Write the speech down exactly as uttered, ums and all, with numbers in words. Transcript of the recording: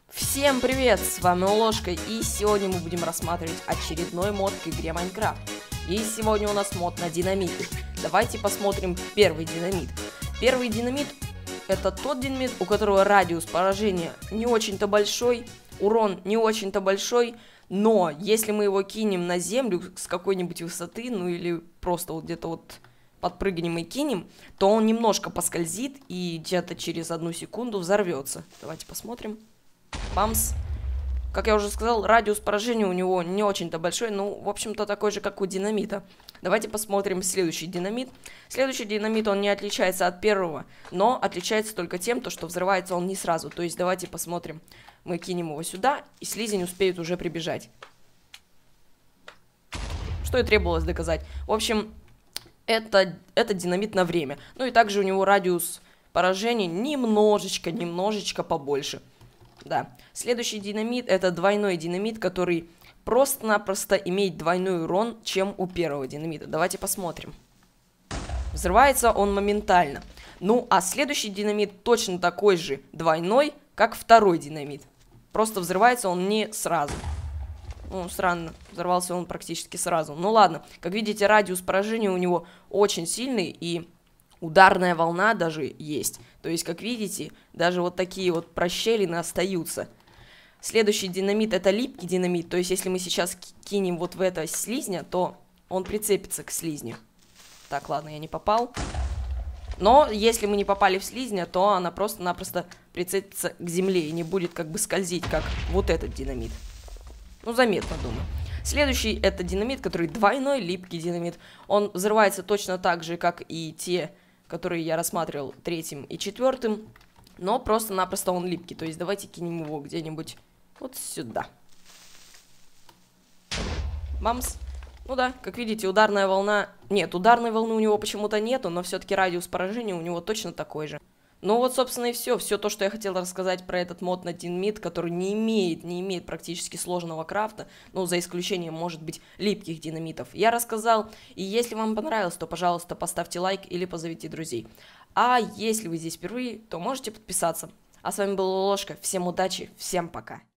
Всем привет, с вами Ложка, и сегодня мы будем рассматривать очередной мод к игре Майнкрафт. И сегодня у нас мод на динамиты. Давайте посмотрим первый динамит. Первый динамит — это тот динамит, у которого радиус поражения не очень-то большой, урон не очень-то большой, но если мы его кинем на землю с какой-нибудь высоты, ну или просто вот где-то вот подпрыгнем и кинем, то он немножко поскользит и где-то через одну секунду взорвется. Давайте посмотрим. Бамс. Как я уже сказал, радиус поражения у него не очень-то большой, ну, в общем-то, такой же, как у динамита. Давайте посмотрим следующий динамит. Следующий динамит, он не отличается от первого, но отличается только тем, то, что взрывается он не сразу. То есть давайте посмотрим. Мы кинем его сюда, и слизень успеет уже прибежать. Что и требовалось доказать. В общем, это, это динамит на время. Ну и также у него радиус поражения немножечко, немножечко побольше. Да. Следующий динамит — это двойной динамит, который просто-напросто имеет двойной урон, чем у первого динамита. Давайте посмотрим. Взрывается он моментально. Ну, а следующий динамит точно такой же двойной, как второй динамит. Просто взрывается он не сразу. Ну, странно. Взорвался он практически сразу. Ну, ладно. Как видите, радиус поражения у него очень сильный, и ударная волна даже есть. То есть, как видите, даже вот такие вот прощелины остаются. Следующий динамит — это липкий динамит. То есть, если мы сейчас кинем вот в это слизня, то он прицепится к слизню. Так, ладно, я не попал. Но если мы не попали в слизня, то она просто-напросто прицепится к земле и не будет как бы скользить, как вот этот динамит. Ну, заметно, думаю. Следующий — это динамит, который двойной липкий динамит. Он взрывается точно так же, как и те, которые я рассматривал третьим и четвертым, но просто-напросто он липкий. То есть давайте кинем его где-нибудь вот сюда. Бамс. Ну да, как видите, ударная волна... Нет, ударной волны у него почему-то нету, но все-таки радиус поражения у него точно такой же. Ну вот, собственно, и все. Все то, что я хотел рассказать про этот мод на динамит, который не имеет, не имеет практически сложного крафта, ну, за исключением, может быть, липких динамитов. Я рассказал, и если вам понравилось, то, пожалуйста, поставьте лайк или позовите друзей. А если вы здесь впервые, то можете подписаться. А с вами была Ложка. Всем удачи, всем пока.